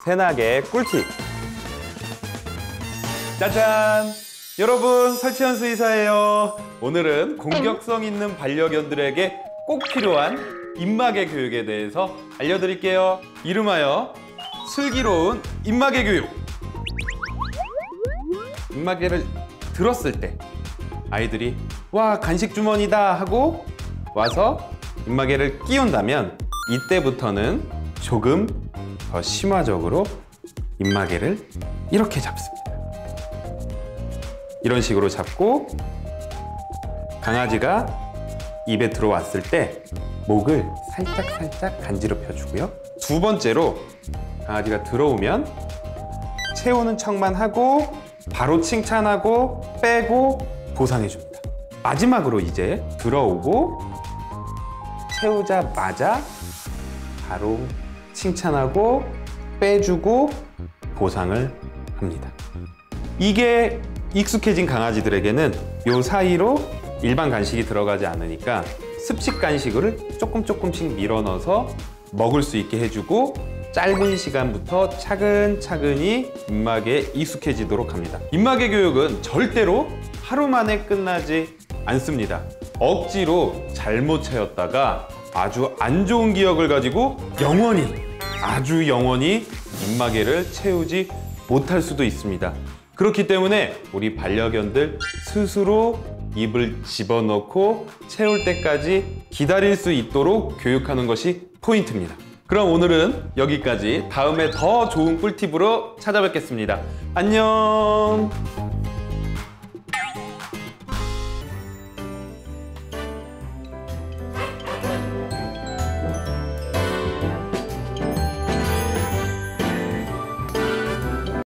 새나개 꿀팁. 짜잔! 여러분, 설치현 수의사예요. 오늘은 공격성 있는 반려견들에게 꼭 필요한 입마개 교육에 대해서 알려드릴게요. 이름하여 슬기로운 입마개 교육. 입마개를 들었을 때 아이들이 와, 간식 주머니다 하고 와서 입마개를 끼운다면 이때부터는 조금 더 심화적으로 입마개를 이렇게 잡습니다. 이런 식으로 잡고 강아지가 입에 들어왔을 때 목을 살짝 간지럽혀 주고요. 두 번째로 강아지가 들어오면 채우는 척만 하고 바로 칭찬하고 빼고 보상해 줍니다. 마지막으로 이제 들어오고 채우자마자 바로 칭찬하고 빼주고 보상을 합니다. 이게 익숙해진 강아지들에게는 요 사이로 일반 간식이 들어가지 않으니까 습식 간식을 조금씩 밀어 넣어서 먹을 수 있게 해주고 짧은 시간부터 차근차근히 입마개에 익숙해지도록 합니다. 입마개 교육은 절대로 하루 만에 끝나지 않습니다. 억지로 잘못 채웠다가 아주 안 좋은 기억을 가지고 아주 영원히 입마개를 채우지 못할 수도 있습니다. 그렇기 때문에 우리 반려견들 스스로 입을 집어넣고 채울 때까지 기다릴 수 있도록 교육하는 것이 포인트입니다. 그럼 오늘은 여기까지. 다음에 더 좋은 꿀팁으로 찾아뵙겠습니다. 안녕!